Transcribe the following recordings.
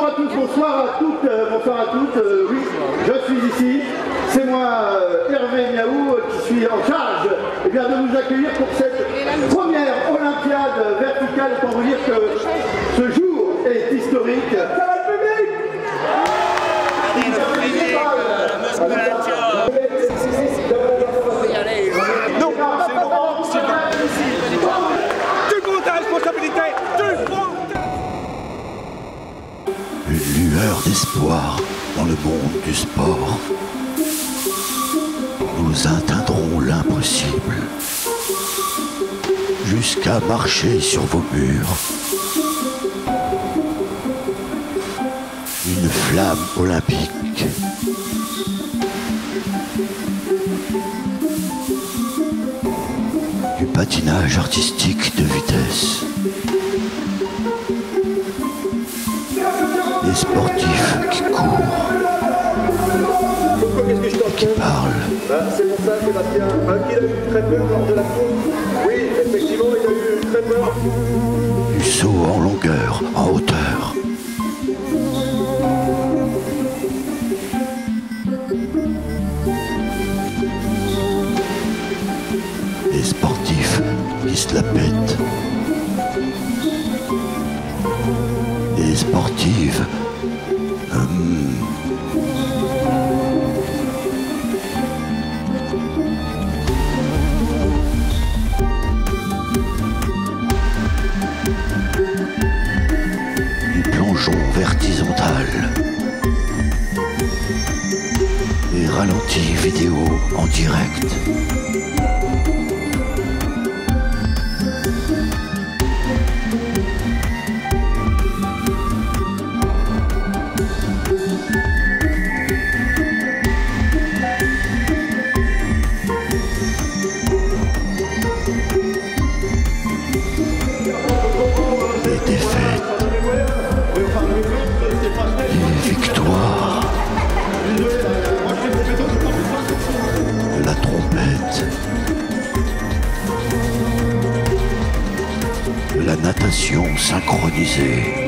Bonjour à tous, bonsoir à toutes, oui, je suis ici, c'est moi Hervé Miaou qui suis en charge de vous accueillir pour cette première Olympiade verticale. Pour vous dire que ce jour est historique. Ça va le public? Non, c'est Laurent Sylvain. Tu prends ta responsabilité, tu prends. Une lueur d'espoir dans le monde du sport. Nous atteindrons l'impossible jusqu'à marcher sur vos murs. Une flamme olympique. Du patinage artistique de vitesse. Des sportifs qui courent. Pourquoi qu'est-ce que je t'en Qui parlent. C'est pour ça, Sébastien. Qu'il a eu très peur lors de la course. Oui, effectivement, il a eu très peur. Du saut en longueur, en hauteur. Des sportifs qui se la pètent. Des sportives. Du plongeon vertical. Des ralentis vidéo en direct. La trompette, la natation synchronisée,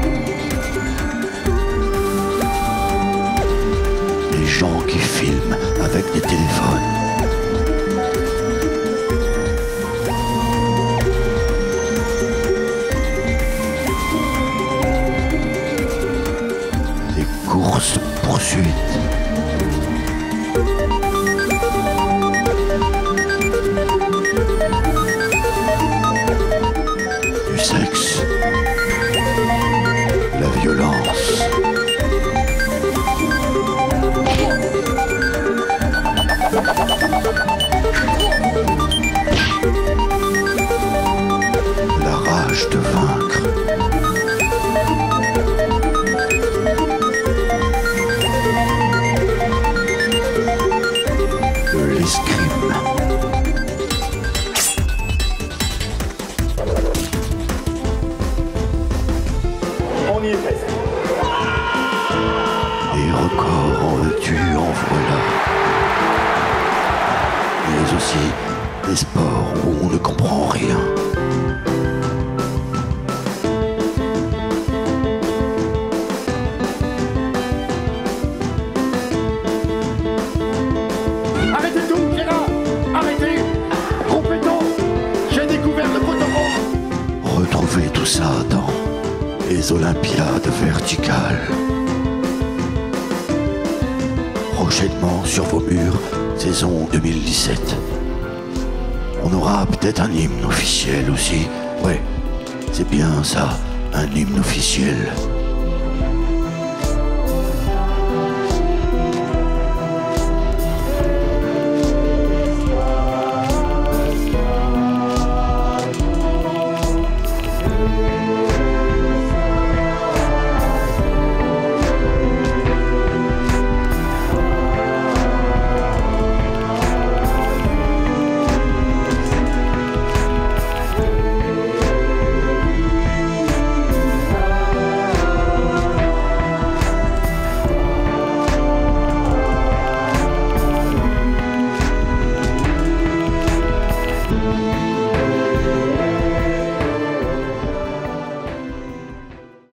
les gens qui filment avec des téléphones, des courses-poursuites. Sexe, la violence, la rage de vaincre, de l'escrime. On y est presque. Des records en veux-tu, en voilà. Mais aussi des sports où on ne comprend rien. Arrêtez tout, Gérard! Arrêtez! Compétent! J'ai découvert le protocole! Retrouvez tout ça dans les Olympiades verticales. Prochainement sur vos murs, saison 2017. On aura peut-être un hymne officiel aussi. Ouais, c'est bien ça, un hymne officiel.